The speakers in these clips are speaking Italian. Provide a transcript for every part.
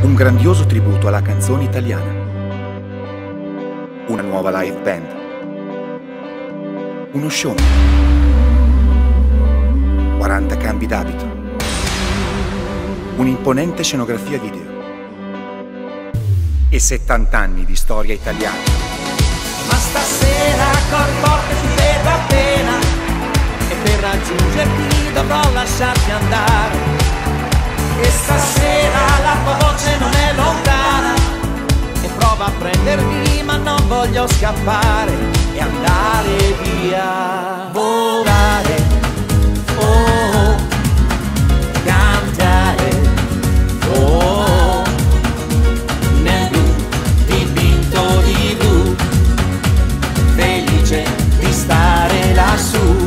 Un grandioso tributo alla canzone italiana. Una nuova live band. Uno show. 40 cambi d'abito. Un'imponente scenografia video. E 70 anni di storia italiana. Ma stasera col forte ti vedo appena, e per raggiungerti dovrò lasciarti andare. E stasera la tua voce non è lontana, e prova a prendermi ma non voglio scappare e andare via. Volare, oh, cantare, oh, nel blu, dipinto di blu, felice di stare lassù.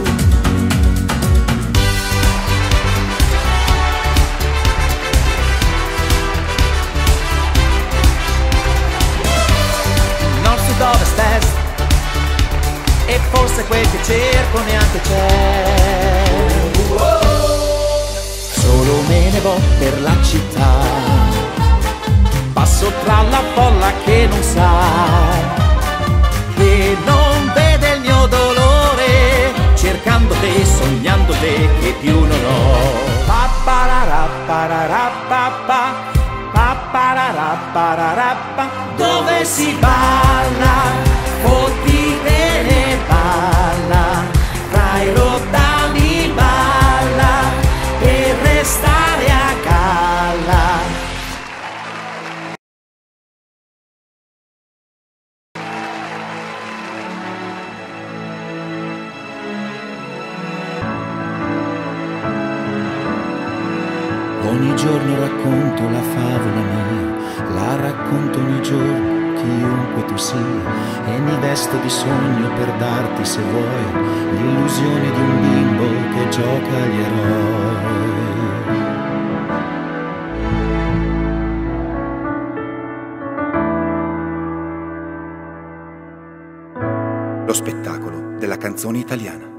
Ovest est, e forse quel che cerco neanche c'è. Solo me ne vo per la città, passo tra la folla che non sa, che non vede il mio dolore, cercando te, sognando te, che più non ho. Dove si balla, fotti bene balla, tra i rottami balla, per restare a galla. Ogni giorno racconto la favola mia, la racconto ogni giorno, chiunque tu sia, e mi vesto di sogno per darti, se vuoi, l'illusione di un bimbo che gioca agli eroi. Lo spettacolo della canzone italiana.